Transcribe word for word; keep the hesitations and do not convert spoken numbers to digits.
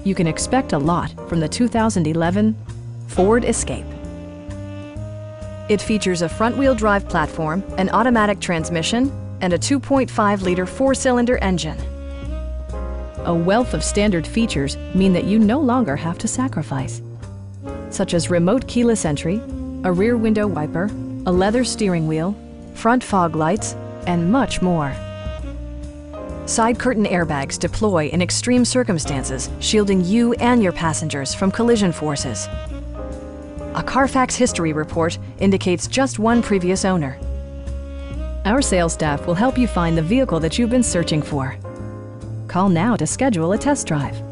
you can expect a lot from the two thousand eleven Ford Escape. It features a front-wheel drive platform, an automatic transmission, and a two point five liter four-cylinder engine. A wealth of standard features mean that you no longer have to sacrifice, such as remote keyless entry, a rear window wiper, a leather steering wheel, front fog lights, and much more. Side curtain airbags deploy in extreme circumstances, shielding you and your passengers from collision forces. A Carfax history report indicates just one previous owner. Our sales staff will help you find the vehicle that you've been searching for. Call now to schedule a test drive.